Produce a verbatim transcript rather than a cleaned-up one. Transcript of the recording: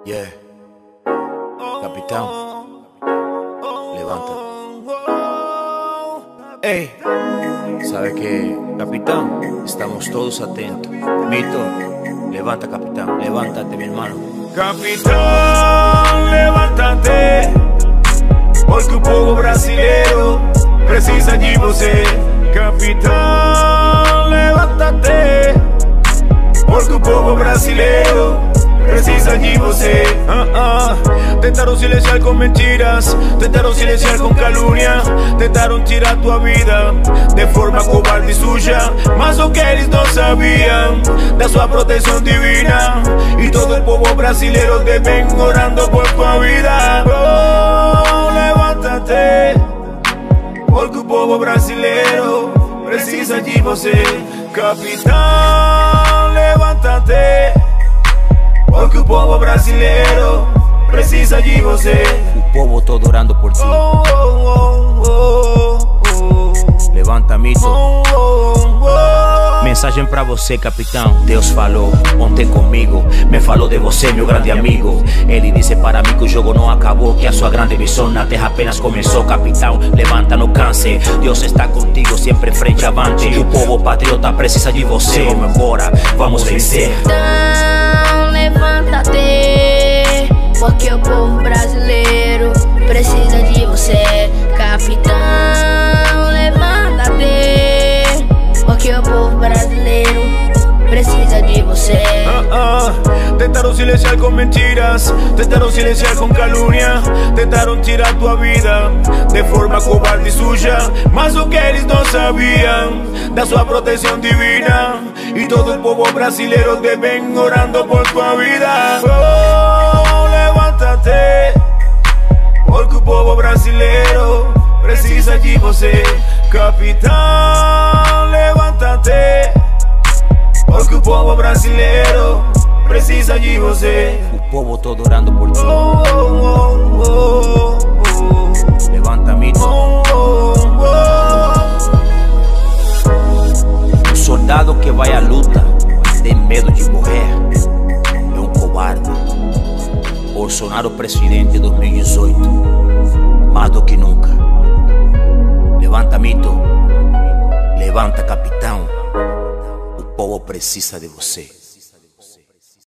Yeah. Capitán, levanta. Ey, ¿sabe qué, capitán? Estamos todos atentos. Mito, levanta, capitán. Levántate, mi hermano. Capitán, levántate, porque o povo brasileiro precisa de você. Capitán, levántate, porque o povo brasileiro precisa de você. uh -uh. Tentaram silenciar com mentiras, tentaram silenciar com calúnia, tentaram tirar tua vida de forma covarde e suja, mas o que eles não sabiam da sua proteção divina. E todo o povo brasileiro te vem orando por tua vida. Oh, levántate, porque o povo brasileiro precisa de você. Capitán, levántate, porque o povo brasileiro precisa de você. O povo todo orando por ti. Oh, oh, oh, oh, oh. Levanta, Mito. Oh, oh, oh. Mensagem pra você, capitão. Deus falou ontem comigo, me falou de você, meu grande amigo. Ele disse para mim que o jogo não acabou, que a sua grande missão na terra apenas começou. Capitão, levanta, no canse, Deus está contigo, sempre frente avante. O povo patriota precisa de você. Vamos embora, vamos vencer. Então, levanta-te, porque o povo brasileiro precisa de você. Capitão, levanta-te, porque o povo brasileiro precisa de você. uh -uh. Tentaram silenciar com mentiras, tentaram silenciar com calúnia, tentaram tirar tua vida de forma covarde e suja, mas o que eles não sabiam da sua proteção divina. E todo o povo brasileiro te vem orando por tua vida. Oh, levántate, porque o povo brasileiro precisa de você. Capitán, levántate, porque o povo brasileiro precisa de você. O povo todo orando por ti. Oh, oh, oh, oh. Levanta, Mito. Oh, oh, Um soldado que vai à luta tem medo de morrer, é um covarde. Bolsonaro presidente dois mil e dezoito, mais do que nunca. Levanta, Mito. Levanta, capitão. O povo precisa de você.